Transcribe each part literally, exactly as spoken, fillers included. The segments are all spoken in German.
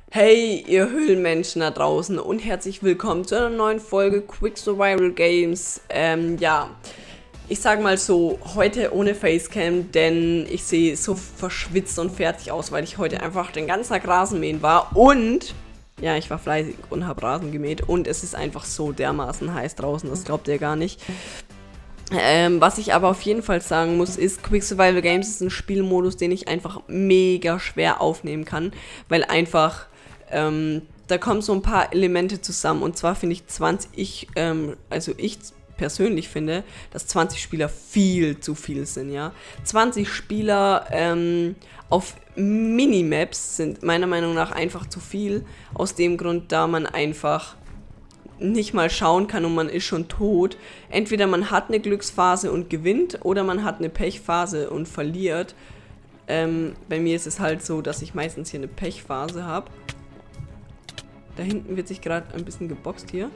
Hey, ihr Höhlenmenschen da draußen und herzlich willkommen zu einer neuen Folge Quick Survival Games. Ähm, ja, ich sag mal so, heute ohne Facecam, denn ich sehe so verschwitzt und fertig aus, weil ich heute einfach den ganzen Tag Rasenmähen war und, ja, ich war fleißig und habe Rasen gemäht und es ist einfach so dermaßen heiß draußen, das glaubt ihr gar nicht. Ähm, was ich aber auf jeden Fall sagen muss, ist, Quick Survival Games ist ein Spielmodus, den ich einfach mega schwer aufnehmen kann, weil einfach, ähm, da kommen so ein paar Elemente zusammen und zwar finde ich zwanzig, ich, ähm, also ich persönlich finde, dass zwanzig Spieler viel zu viel sind, ja. zwanzig Spieler, ähm, auf Minimaps sind meiner Meinung nach einfach zu viel, aus dem Grund, da man einfach nicht mal schauen kann und man ist schon tot. Entweder man hat eine Glücksphase und gewinnt oder man hat eine Pechphase und verliert. Ähm, bei mir ist es halt so, dass ich meistens hier eine Pechphase habe. Da hinten wird sich gerade ein bisschen geboxt hier.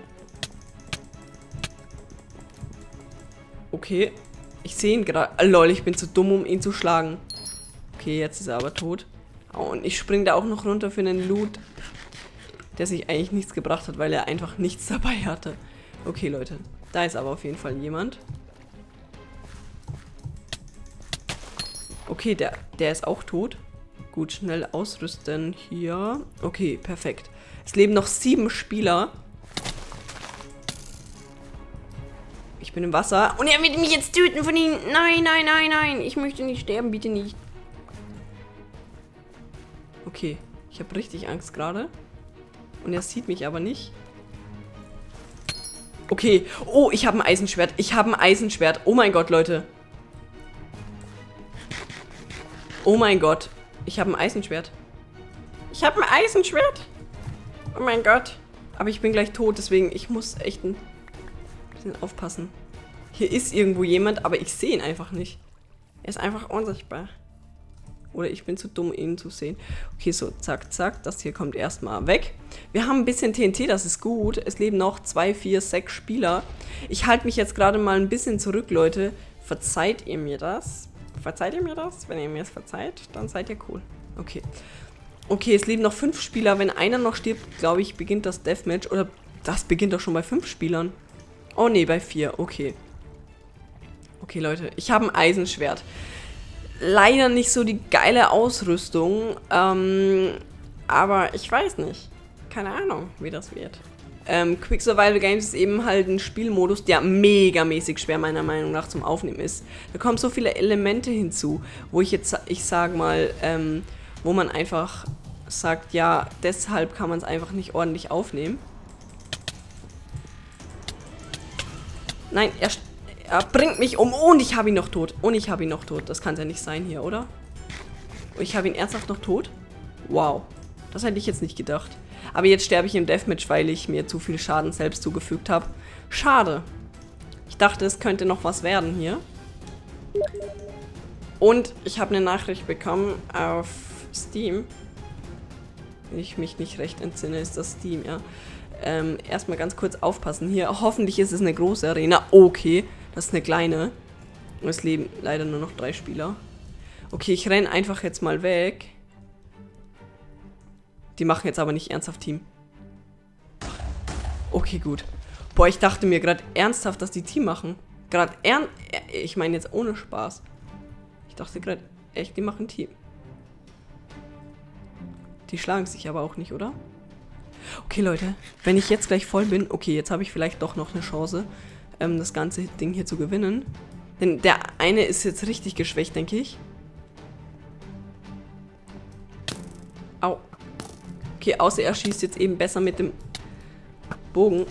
Okay, ich sehe ihn gerade. Oh, lol, ich bin zu dumm, um ihn zu schlagen. Okay, jetzt ist er aber tot. Oh, und ich springe da auch noch runter für einen Loot, der sich eigentlich nichts gebracht hat, weil er einfach nichts dabei hatte. Okay, Leute. Da ist aber auf jeden Fall jemand. Okay, der, der ist auch tot. Gut, schnell ausrüsten hier. Okay, perfekt. Es leben noch sieben Spieler. Ich bin im Wasser. Und er wird mich jetzt töten von ihnen. Nein, nein, nein, nein. Ich möchte nicht sterben, bitte nicht. Okay, ich habe richtig Angst gerade. Und er sieht mich aber nicht. Okay. Oh, ich habe ein Eisenschwert. Ich habe ein Eisenschwert. Oh mein Gott, Leute. Oh mein Gott. Ich habe ein Eisenschwert. Ich habe ein Eisenschwert. Oh mein Gott. Aber ich bin gleich tot, deswegen ich muss echt ein bisschen aufpassen. Hier ist irgendwo jemand, aber ich sehe ihn einfach nicht. Er ist einfach unsichtbar. Oder ich bin zu dumm, ihn zu sehen. Okay, so, zack, zack. Das hier kommt erstmal weg. Wir haben ein bisschen T N T, das ist gut. Es leben noch zwei, vier, sechs Spieler. Ich halte mich jetzt gerade mal ein bisschen zurück, Leute. Verzeiht ihr mir das? Verzeiht ihr mir das? Wenn ihr mir das verzeiht, dann seid ihr cool. Okay. Okay, es leben noch fünf Spieler. Wenn einer noch stirbt, glaube ich, beginnt das Deathmatch. Oder das beginnt doch schon bei fünf Spielern. Oh, nee, bei vier. Okay. Okay, Leute. Ich habe ein Eisenschwert. Leider nicht so die geile Ausrüstung, ähm, aber ich weiß nicht. Keine Ahnung, wie das wird. Ähm, Quick Survival Games ist eben halt ein Spielmodus, der megamäßig schwer meiner Meinung nach zum Aufnehmen ist. Da kommen so viele Elemente hinzu, wo ich jetzt, ich sag mal, ähm, wo man einfach sagt, ja, deshalb kann man es einfach nicht ordentlich aufnehmen. Nein, er Er bringt mich um und ich habe ihn noch tot. Und ich habe ihn noch tot. Das kann ja nicht sein hier, oder? Ich habe ihn ernsthaft noch tot? Wow. Das hätte ich jetzt nicht gedacht. Aber jetzt sterbe ich im Deathmatch, weil ich mir zu viel Schaden selbst zugefügt habe. Schade. Ich dachte, es könnte noch was werden hier. Und ich habe eine Nachricht bekommen auf Steam. Wenn ich mich nicht recht entsinne, ist das Steam, ja. Ähm, erstmal ganz kurz aufpassen hier. Hoffentlich ist es eine große Arena. Okay. Das ist eine kleine. Und es leben leider nur noch drei Spieler. Okay, ich renne einfach jetzt mal weg. Die machen jetzt aber nicht ernsthaft Team. Okay, gut. Boah, ich dachte mir gerade ernsthaft, dass die Team machen. Gerade ernst... Ich meine jetzt ohne Spaß. Ich dachte gerade echt, die machen Team. Die schlagen sich aber auch nicht, oder? Okay, Leute. Wenn ich jetzt gleich voll bin... Okay, jetzt habe ich vielleicht doch noch eine Chance, das ganze Ding hier zu gewinnen. Denn der eine ist jetzt richtig geschwächt, denke ich. Au. Okay, außer er schießt jetzt eben besser mit dem Bogen.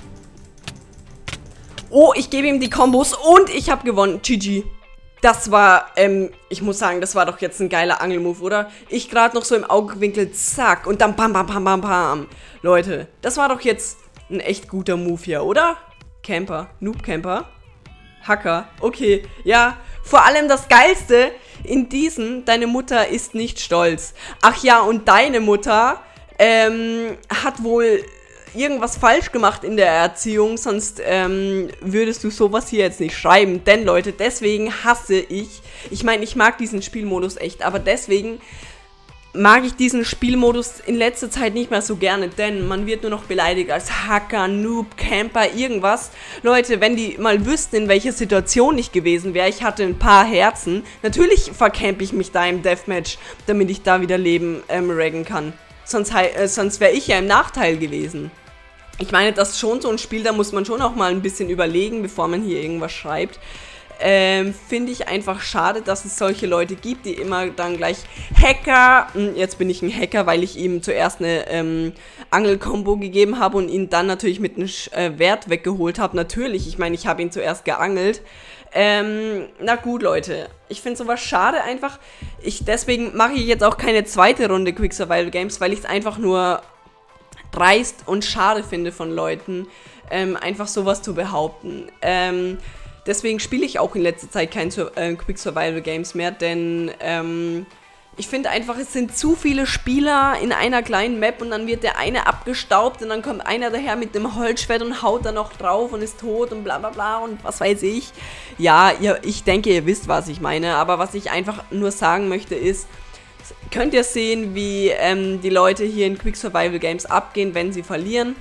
Oh, ich gebe ihm die Kombos und ich habe gewonnen. G G. Das war, ähm, ich muss sagen, das war doch jetzt ein geiler Angelmove, oder? Ich gerade noch so im Augenwinkel, zack, und dann bam, bam, bam, bam, bam. Leute, das war doch jetzt ein echt guter Move hier, oder? Camper, Noob-Camper, Hacker, okay, ja, vor allem das Geilste in diesem, deine Mutter ist nicht stolz. Ach ja, und deine Mutter, ähm, hat wohl irgendwas falsch gemacht in der Erziehung, sonst, ähm, würdest du sowas hier jetzt nicht schreiben. Denn, Leute, deswegen hasse ich, ich meine, ich mag diesen Spielmodus echt, aber deswegen mag ich diesen Spielmodus in letzter Zeit nicht mehr so gerne, denn man wird nur noch beleidigt als Hacker, Noob, Camper, irgendwas. Leute, wenn die mal wüssten, in welcher Situation ich gewesen wäre, ich hatte ein paar Herzen, natürlich vercampe ich mich da im Deathmatch, damit ich da wieder Leben ähm, raggen kann. Sonst, äh, sonst wäre ich ja im Nachteil gewesen. Ich meine, das ist schon so ein Spiel, da muss man schon auch mal ein bisschen überlegen, bevor man hier irgendwas schreibt. Ähm, finde ich einfach schade, dass es solche Leute gibt, die immer dann gleich Hacker, jetzt bin ich ein Hacker, weil ich ihm zuerst eine ähm, Angel-Kombo gegeben habe und ihn dann natürlich mit einem äh, Wert weggeholt habe. Natürlich, ich meine, ich habe ihn zuerst geangelt. Ähm, na gut, Leute, ich finde sowas schade einfach. Ich, deswegen mache ich jetzt auch keine zweite Runde Quick Survival Games, weil ich es einfach nur dreist und schade finde von Leuten, ähm, einfach sowas zu behaupten. Ähm, Deswegen spiele ich auch in letzter Zeit keine Sur äh, Quick Survival Games mehr, denn ähm, ich finde einfach, es sind zu viele Spieler in einer kleinen Map und dann wird der eine abgestaubt und dann kommt einer daher mit dem Holzschwert und haut da noch drauf und ist tot und bla bla bla und was weiß ich. Ja, ihr, ich denke, ihr wisst, was ich meine, aber was ich einfach nur sagen möchte ist, könnt ihr sehen, wie ähm, die Leute hier in Quick Survival Games abgehen, wenn sie verlieren.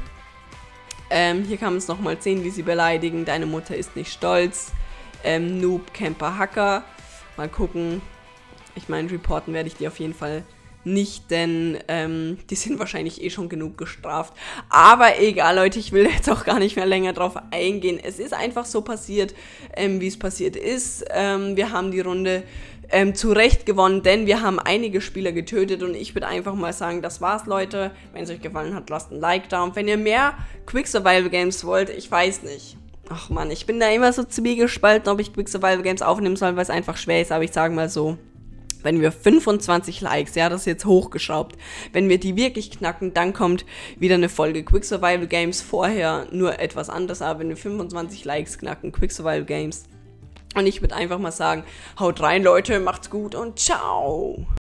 Ähm, hier kann man es nochmal sehen, wie sie beleidigen. Deine Mutter ist nicht stolz. Ähm, Noob, Camper, Hacker. Mal gucken. Ich meine, reporten werde ich die auf jeden Fall nicht, denn ähm, die sind wahrscheinlich eh schon genug gestraft. Aber egal, Leute, ich will jetzt auch gar nicht mehr länger drauf eingehen. Es ist einfach so passiert, ähm, wie es passiert ist. Ähm, wir haben die Runde Ähm, zu Recht gewonnen, denn wir haben einige Spieler getötet und ich würde einfach mal sagen, das war's, Leute. Wenn es euch gefallen hat, lasst ein Like da und wenn ihr mehr Quick Survival Games wollt, ich weiß nicht. Ach man, ich bin da immer so zwiegespalten, ob ich Quick Survival Games aufnehmen soll, weil es einfach schwer ist, aber ich sage mal so, wenn wir fünfundzwanzig Likes, ja, das ist jetzt hochgeschraubt, wenn wir die wirklich knacken, dann kommt wieder eine Folge Quick Survival Games, vorher nur etwas anderes, aber wenn wir fünfundzwanzig Likes knacken, Quick Survival Games. Und ich würde einfach mal sagen, haut rein, Leute, macht's gut und ciao!